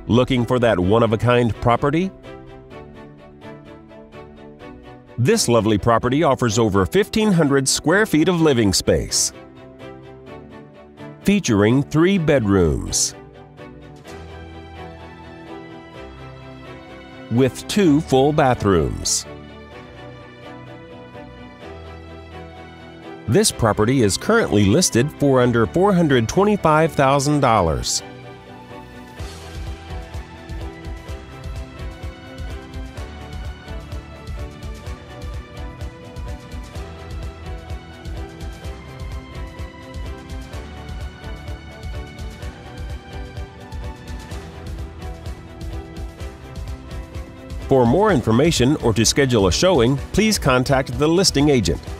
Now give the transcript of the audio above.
Looking for that one-of-a-kind property? This lovely property offers over 1,500 square feet of living space, featuring 3 bedrooms with 2 full bathrooms. This property is currently listed for under $425,000. For more information or to schedule a showing, please contact the listing agent.